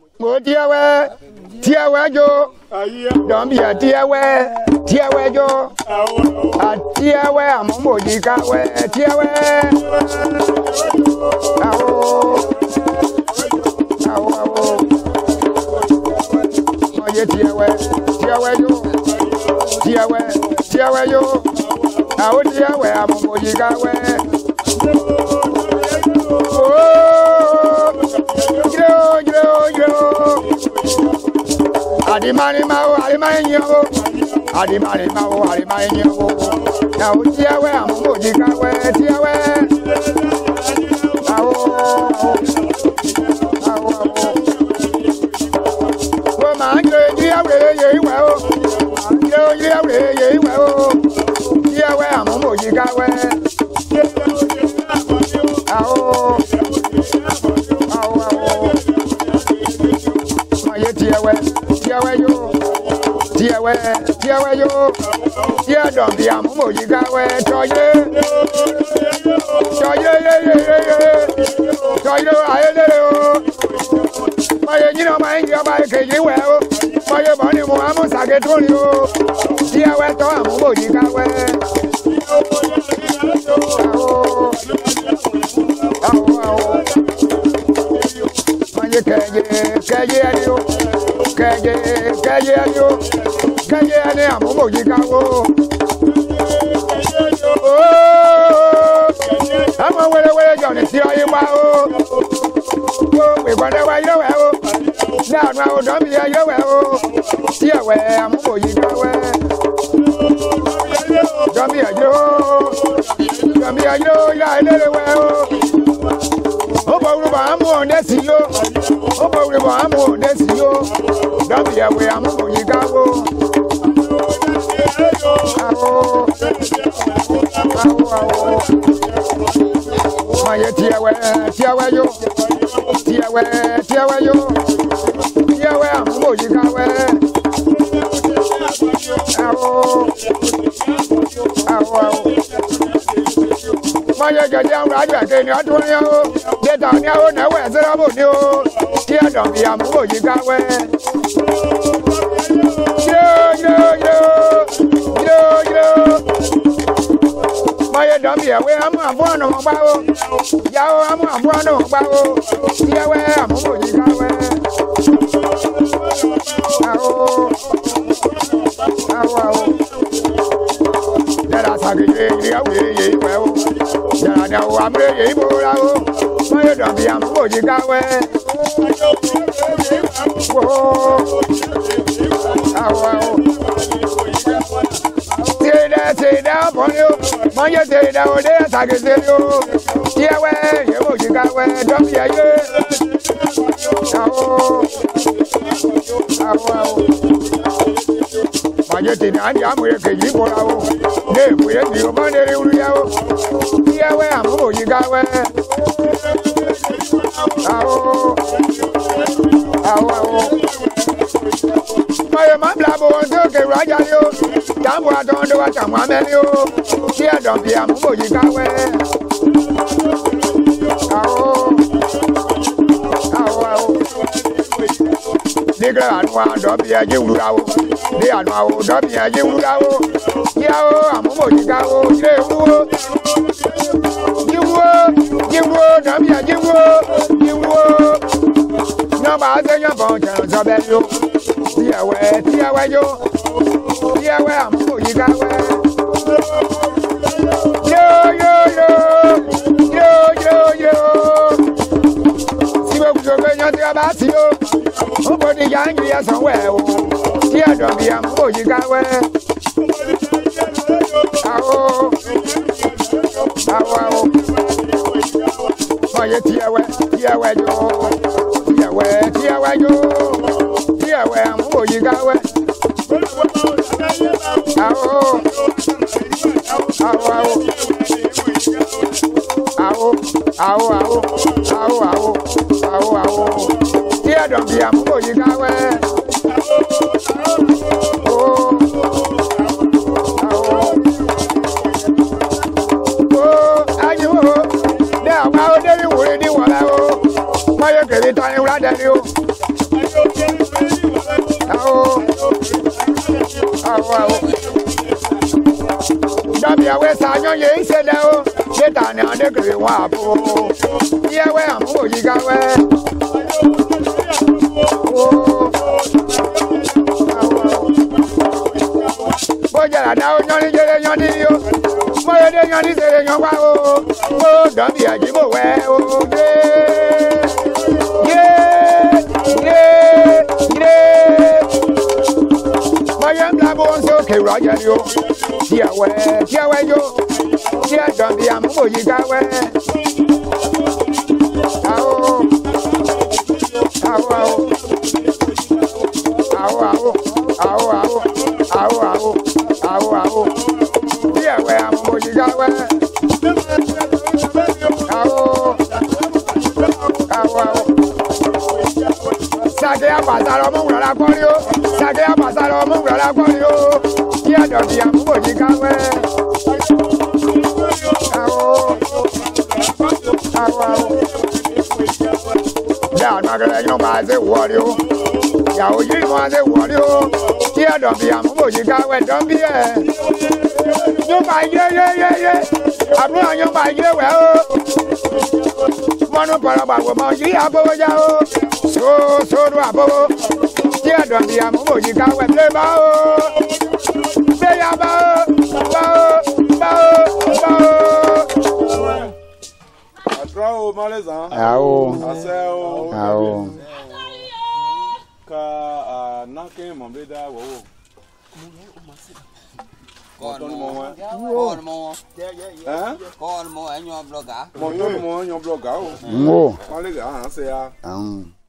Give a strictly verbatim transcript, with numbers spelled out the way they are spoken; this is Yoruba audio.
Mo Tiewe, Tiewe jo. Don't be a Tiewe, Tiewe jo. A Tiewe amumo jikawe, Tiewe. Awo, awo, awo. Moye Tiewe, Tiewe jo. Tiewe, Tiewe jo. Awo Tiewe amumo jikawe. Yo, yo, yo. Adimani mau, adimani yo. Adimani mau, adimani yo. Now Tiewe amumo jikawe, Tiewe. Awo, awo, awo. Wo manjo Tiewe ye we o. Yo Tiewe ye we o. Tiewe amumo jikawe. Awo. Awo, awo. Moye Tiewe, Tiewe yo. Tiewe, Tiewe yo. Tie don bi amumo jikawe toye. Toye ye ye ye ye. Toye ayele o. Moye nyino ma ngi ba keji we o. Moye boni mo amu sage toni o. Tiewe to amumo jikawe. Awo. Awo, awo. Moye keje, keje adio. Keje, keje adio. Keje ane amumo jikawo. Oh, I'm a way away, Johnny. See how you wow. We're going to wear your well. Now, now, don't be a yo well. See away, I'm going to go away. Don't be a yo. Don't be a yo, yeah, little well. Oh, but I'm on this yo. Oh, but I'm on this yo. Don't be away, I'm going to go. Awo, awo, awo. Moye Tiewe, Tiewe yo. Tiewe, Tiewe yo. Tiewe amumo jikawe. Awo, awo, awo. Moye gede amu ajwa keni ọdún ni o. Deta ni o na we zerabo ni o. Tie don bi amumo jikawe. Yo, yo, yo. Yo, yo. Moye don bi ewe amu abuano mo gba o. Yawo amu abuano mo gba o. Tiewe amumo jikawe. Awo. Awo, awo. Dara sagije ni awe ye we o. Dara na o amre ye bo la o. Moye don bi amumo jikawe. Wo. Awo, awo. Tiewe, Tiewe, ponyo. Moye Tiewe, ode sagije yo. Tiewe, ye mo jikawe, don bi ye. Awo. Awo, awo. Moye Tiewe, andi amure keji bo la o. Ne buye ni o mane re uru ya o. Tiewe amumo jikawe. Awo. Awo, awo. Moye ma blabo onto ke raja ni o. Tambo atondo wa tamwa meni o. Tie don bi amumo jikawe. Awo. Awo, awo. Digra anwa don bi aje wura o. Di anwa o don bi aje wura o. Ya o amumo jikawo ile wuwo. Jiwo, jiwo don bi aje wuwo. Jiwo. No ba se yan bon chan so be yo. Tiewe, Tiewe yo. Tiewe amumo jikawe. Yo, yo, yo. Yo, yo, yo. Si we kuso be yan ti ba si yo. O bo di yangi ya so we o. Tie don bi amumo jikawe. Awo. Awo, awo. Moye Tiewe, Tiewe yo. Tiewe, Tiewe yo. Tiewe amumo jikawe. Awo. Awo, awo. Awo, awo, awo. Awo, awo. Awo, awo. Tie don bi amumo jikawe. Oh. Awo. Oh, ayo. Da wa o deri wure ni wala o. Moye kele tan ura deri o. Dabia we sa nyo ye se da o. Ye ta ni ande kre wa po. Ye we amu yi ga we. Oh. Boja la da o nyo ni jere nyo ni yo. Mo ye de nyo ni se nyo kwa o. O dabia ji mo we o de. Ye. Ye. Ye. Mo ye mla bo so ke ro ya yo. Tiewe, Tiewe yo, Tiewe dambi amubo yigawe. Ao, ao, ao, ao, ao, ao, ao, ao, ao, ao, Tiewe amubo yigawe. Ao, ao, ao. Sake apasaro mo ngara korio, sake apasaro mo ngara korio. Tiewe dambi amubo yigawe. Ao, ao, ao. Ya no agora yo ba se worio. Ya o yi mo se worio. Tiewe dambi amubo yigawe dambi e. Yo ba ye ye ye ye. Abro yo ba ye we o. Manu para ba wo mo yi abo ya o. So so do abo. Tiewe dambi amubo yigawe ble ba o. Be ya ba o. Ba o. Ba o. Ba o. Atrao malezan. Ao. Aseo. Ao. Ka nake mambeda wo. Con mo, con mo, Hein? con mo anh nhom lo cả. Mo yo mo yo bloga o. Ngo. Malega asea. Um.